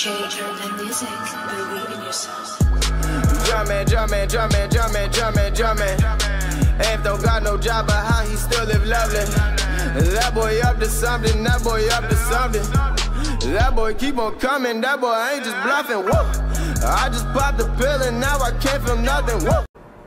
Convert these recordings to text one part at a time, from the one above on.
Change the music, believe in yourself. Jumpin', jumpin', jumpin', jumpin', jumpin', jumpin'. Ain't don't got no job, but how he still live lovely. That boy up to something, that boy up to something. That boy keep on coming, that boy ain't just bluffing. Whoa, I just popped the pill and now I can't feel nothing. Whoa.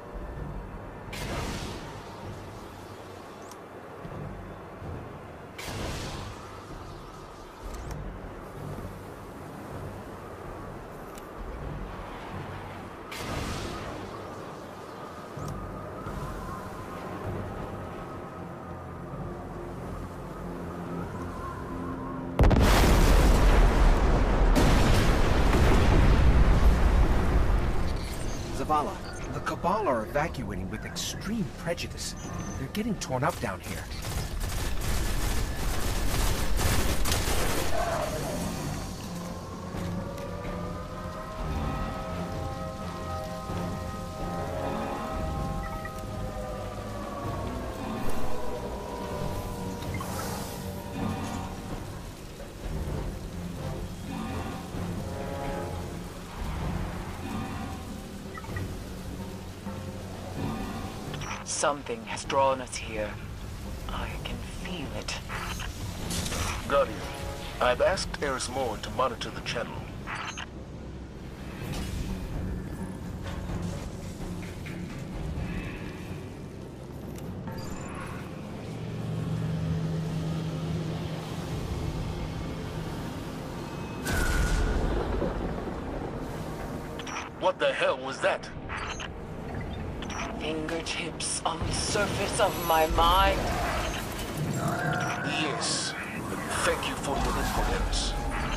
Zavala, the Cabal are evacuating with extreme prejudice. They're getting torn up down here. Something has drawn us here. I can feel it. Guardian, I've asked Eris Morn to monitor the channel. What the hell was that? Fingertips on the surface of my mind. Yes. Thank you for your input, Eris.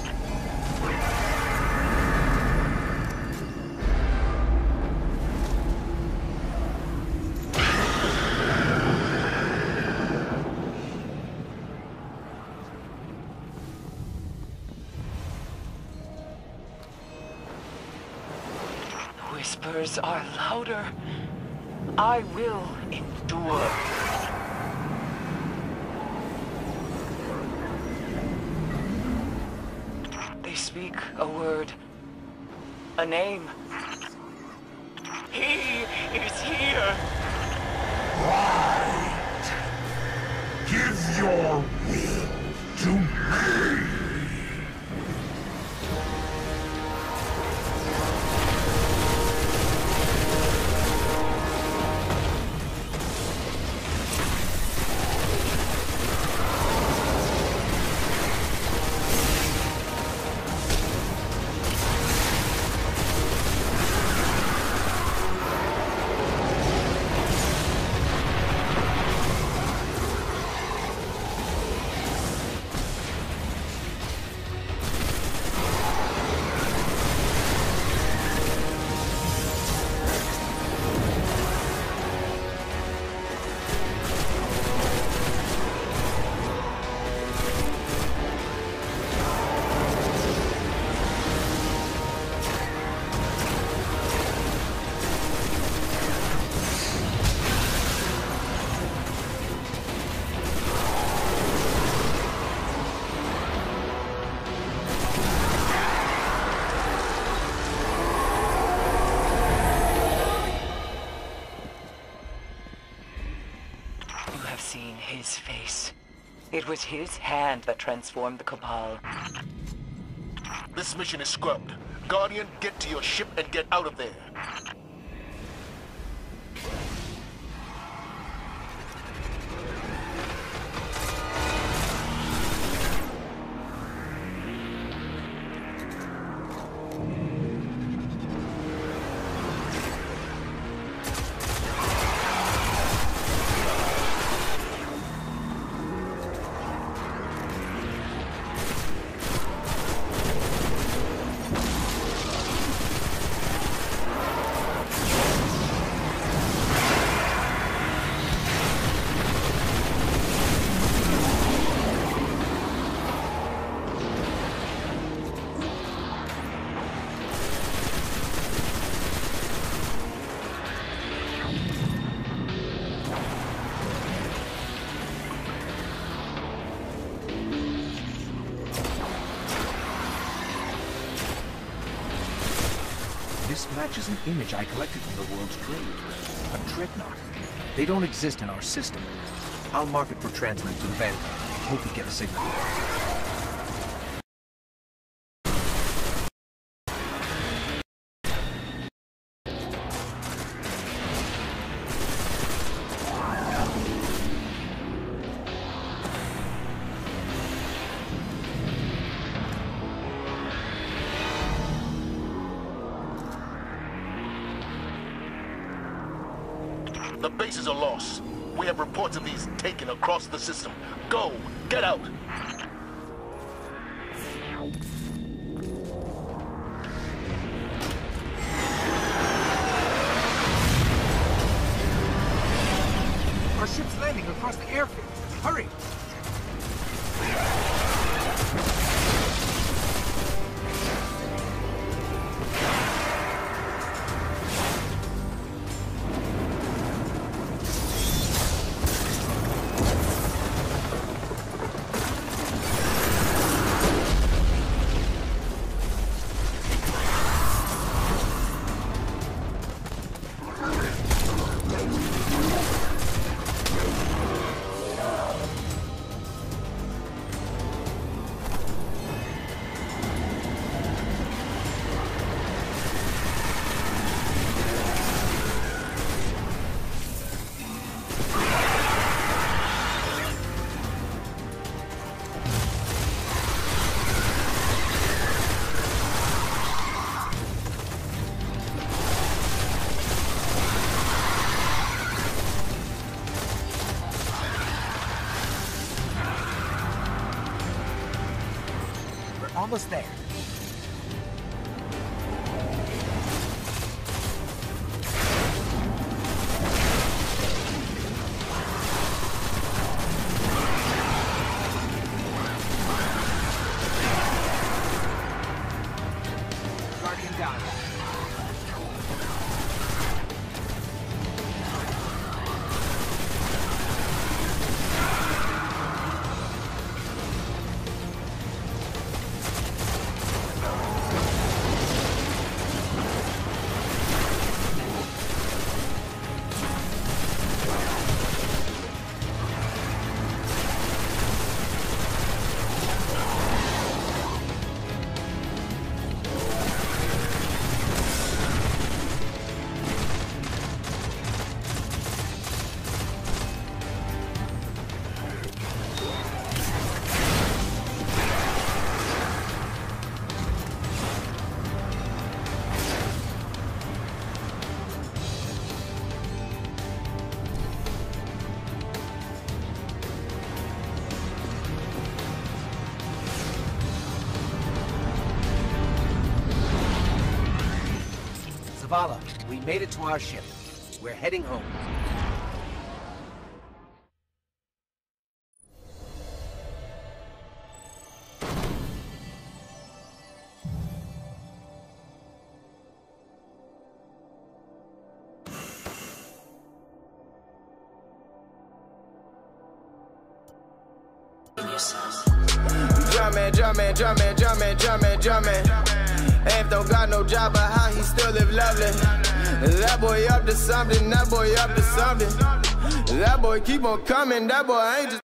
Whispers are louder. I will endure. They speak a word, a name. He is here. Right. Give your will to me. Seen his face. It was his hand that transformed the Cabal. This mission is scrubbed. Guardian, get to your ship and get out of there. matches an image I collected from the world's trade. A dreadnought. They don't exist in our system. I'll mark it for transfer to the Vanguard. Hope we get a signal. The bases are lost. We have reports of these taken across the system. Go! Get out! Our ship's landing across the airfield. Hurry! Almost there. Guardian down. Zavala, we made it to our ship. We're heading home. Jumpin', jumpin', jumpin', jumpin', jumpin'. Ain't don't got no job, but how he still live lovely. That boy up to something, that boy up to something. That boy keep on coming, that boy ain't just